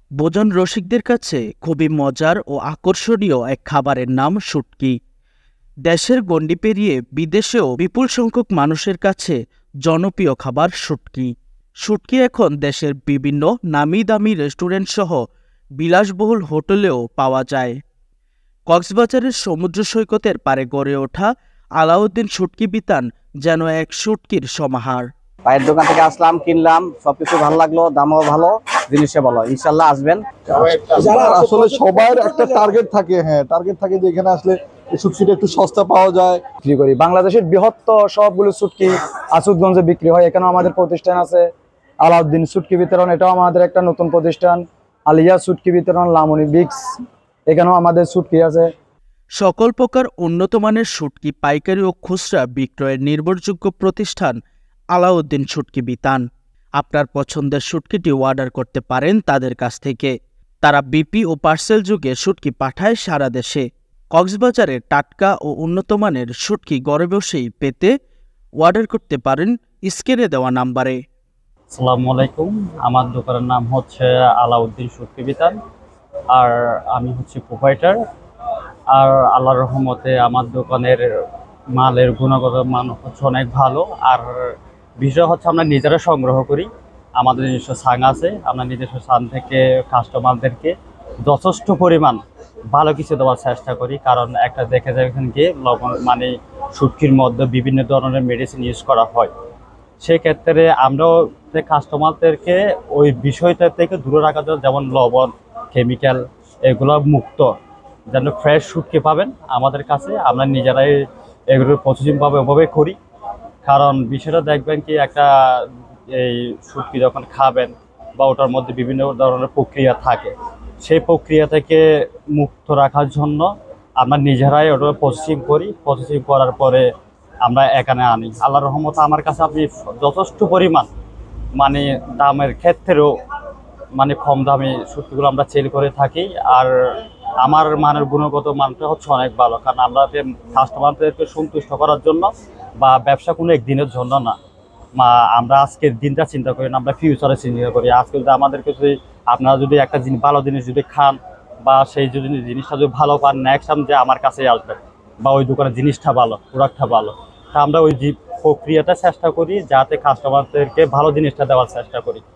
ভোজন রসিকদের কাছে খুবই মজার ও আকর্ষণীয় এক খাবারের নাম শুটকি। দেশের গণ্ডি পেরিয়ে বিদেশেও বিপুল সংখ্যক মানুষের কাছে জনপ্রিয় খাবার শুটকি। শুটকি এখন দেশের বিভিন্ন নামি-দামি রেস্টুরেন্ট সহ বিলাসবহুল হোটেলেও পাওয়া যায়। কক্সবাজারের সমুদ্র সৈকতের পাড়ে গড়ে ওঠা আলাউদ্দিন শুটকি বিতান যেন এক শুটকির সমাহার। পায়ের দোকান থেকে আসলাম, কিনলাম, সবকিছু ভালো লাগলো, দামও ভালো, জিনিসও ভালো। ইনশাল্লাহ আসবেন। আসলে সবার একটা টার্গেট থাকে, টার্গেট থাকে যে এখানে আসলে এই শুটকিটা একটু সস্তা পাওয়া যায়। বিক্রি করি বাংলাদেশের বৃহত্তর সবগুলো শুটকি আসুদগঞ্জে বিক্রি হয়। এখানেও আমাদের প্রতিষ্ঠান আছে আলাউদ্দিন শুটকি বিতরণ, এটাও আমাদের একটা নতুন প্রতিষ্ঠান। আলিয়া শুটকি বিতরণ, লামনি বিক্স, এখানেও আমাদের শুটকি আছে। সকল প্রকার উন্নত মানের শুটকি পাইকারি ও খুচরা বিক্রয়ের নির্ভরযোগ্য প্রতিষ্ঠান আলাউদ্দিন শুটকি বিতান। আপনার পছন্দের শুটকিটি অর্ডার করতে পারেন তাদের কাছ থেকে। তারা বিপি ও পার্সেল যুগে শুটকি পাঠায় সারা দেশে। কক্সবাজারে টাটকা ও উন্নত মানের শুটকি ঘরে বসেই পেতে অর্ডার করতে পারেন স্ক্রিনে দেওয়া নাম্বারে। আসসালামু আলাইকুম, আমার দোকানের নাম হচ্ছে আলাউদ্দিন শুটকি বিতান, আর আমি হচ্ছে প্রোপাইটার। আর আল্লাহর রহমতে আমার দোকানের মালের গুণগত মান হচ্ছে অনেক ভালো। আর বিষয় হচ্ছে আমরা নিজেরা সংগ্রহ করি, আমাদের নিজস্ব সাং আছে। আমরা নিজস্ব সাং থেকে কাস্টমারদেরকে যথেষ্ট পরিমাণ ভালো কিছু দেওয়ার চেষ্টা করি, কারণ একটা দেখে যায় এখানে গিয়ে লবণ মানে শুটকির মধ্যে বিভিন্ন ধরনের মেডিসিন ইউজ করা হয়। সেক্ষেত্রে আমরাও কাস্টমারদেরকে ওই বিষয়টা থেকে দূরে রাখার জন্য, যেমন লবণ, কেমিক্যাল এগুলো মুক্ত যেন ফ্রেশ শুটকি পাবেন আমাদের কাছে। আমরা নিজেরাই এগুলোর প্রসেসিংভাবে ওভাবে করি, কারণ বিষয়টা দেখবেন কি একটা এই শুটকি যখন খাবেন বা ওটার মধ্যে বিভিন্ন ধরনের প্রক্রিয়া থাকে, সেই প্রক্রিয়া থেকে মুক্ত রাখার জন্য আমরা নিজেরাই ওটা প্রসেসিং করি। প্রসেসিং করার পরে আমরা এখানে আনি। আল্লাহর রহমতে আমার কাছে আপনি যথেষ্ট পরিমাণ মানে দামের ক্ষেত্রেও মানে কম দামে শুটকিগুলো আমরা সেল করে থাকি। আর আমার মানের গুণগত মানটা হচ্ছে অনেক ভালো, কারণ আমরা কাস্টমারদেরকে সন্তুষ্ট করার জন্য বা ব্যবসা কোনো একদিনের জন্য না, আমরা আজকের দিনটা চিন্তা করি না, আমরা ফিউচারে চিন্তা করি। আজকে যদি আমাদেরকে যদি আপনারা যদি একটা ভালো জিনিস যদি খান বা সেই যদি জিনিসটা যদি ভালো পান, নেক্সট টাইম যে আমার কাছেই আসবেন বা ওই দোকানের জিনিসটা ভালো, প্রোডাক্টটা ভালো, তা আমরা ওই প্রক্রিয়াটা চেষ্টা করি যাতে কাস্টমারদেরকে ভালো জিনিসটা দেওয়ার চেষ্টা করি।